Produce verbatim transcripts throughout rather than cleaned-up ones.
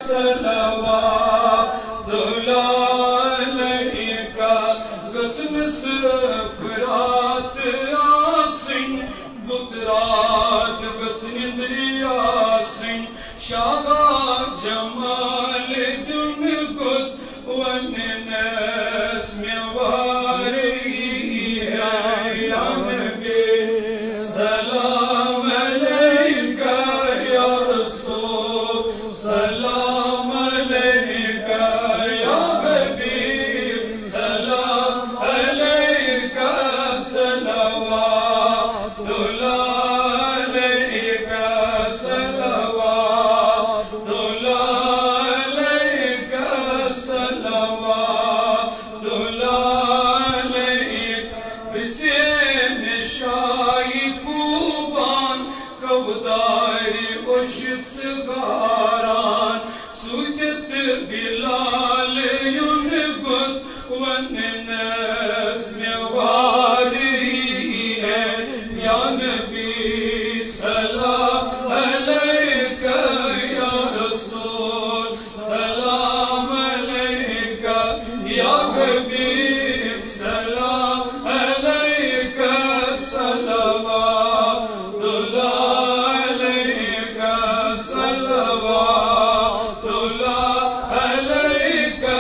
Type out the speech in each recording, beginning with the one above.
Aleyka götümüz fırat asın Butrat götünün riyasın Şaha cemal dümkut ve nesmi variye ya Nebi Selam aleyka ya Resul Selam aleyka ya Habib Selam aleyka selavatullah aleyka selavatullah aleyka selavatullah aleyka Bütün şahi kuban kavdari oşit garan Suket bilal yungut ve nesmi variye ya Nebi selam aleyka ya Resul selam aleyka ya Habib selam aleyka selavatullah aleyka selavatullah aleyka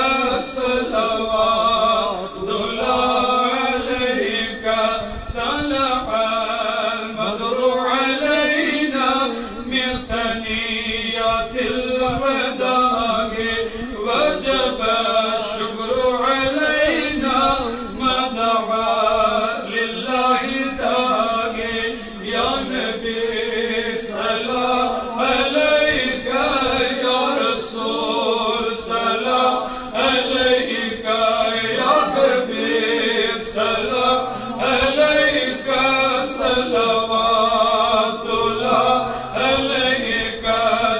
selavatullah aleyka tala'al madru aleyna min thaniyatil radagi vajaba şükru aleyna mada'a lillahi dagi ya Nebi selam aleyka ya Resul selam aleyka ya Habib selam aleyka selavatullah aleyka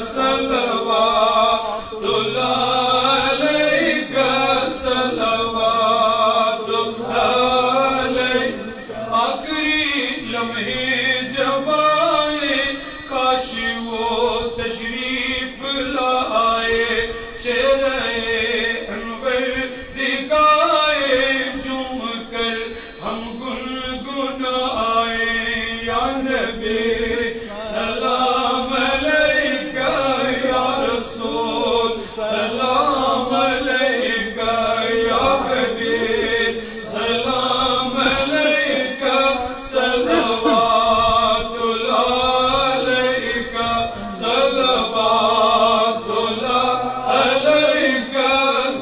selavatullah aleyka selavatullah aleyka आखिरी लम्हे जबाए काश वो तशरीफ लाए चेहरे अनवर दिखाए झूम कर हम गुनगुनाए या नबी सलाम अलैका या रसूल सलाम अलैका या हबीब सलाम अलैका सलावतुल्लाह अलैका सलावतुल्लाह अलैका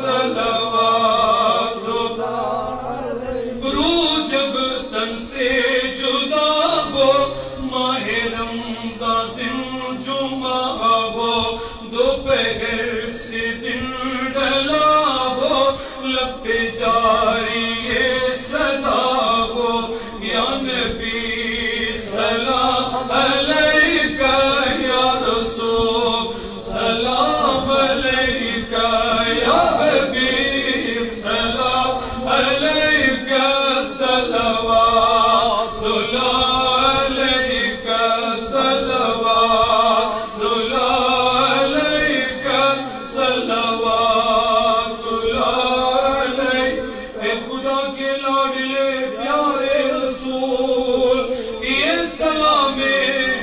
सलावतुल्लाह रूह जब तन से जुदा हो माहे रमज़ान दिन जुमा हो दोपहर से दिन ढला हो लब पे जारी ये सदा हो या नबी सलाम अलैका या रसूल सलाम अलैका या हबीब सलाम अलैका सलावतुल्लाह अलैका सलावतुल्लाह अलैका सलावतुल्लाह अलैका ए खुदा के लाडले प्यारे रसूल ये सलामे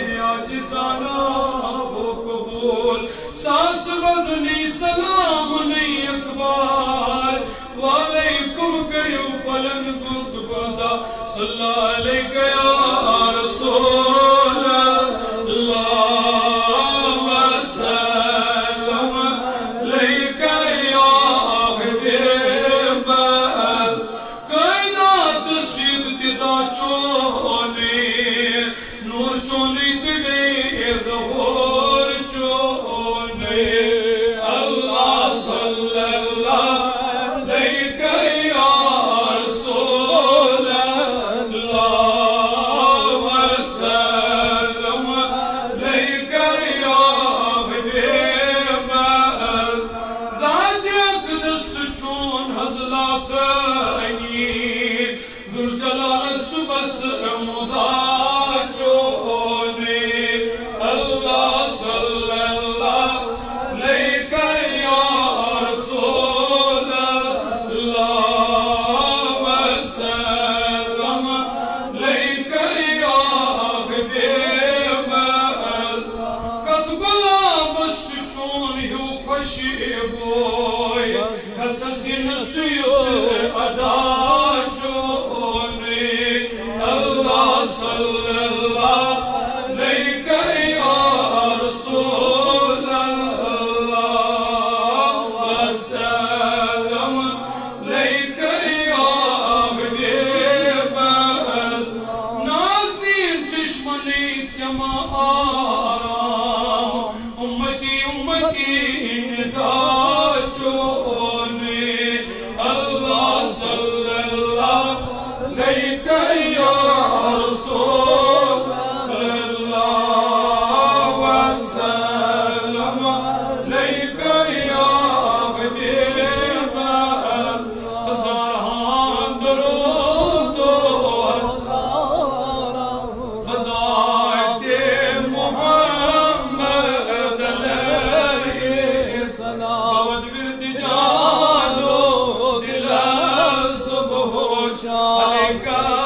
सुयुत अदा चोने अल्लाह सल्लल्लाहु अलैका या रसूल अल्लाह वसल्लम अलैका या हबीब नाज़नीन चश्मनी चमा आराम उम्मती उम्मती निदा चोने अल्लाह सल्लल्लाहु अलैका या रसूल अल्लाह वसल्लम अलैका या हबीब हज़ारां दरूद ख़दायत मुहम्मद अलैहि सलाम विरद जानो दिल सुबह अलैका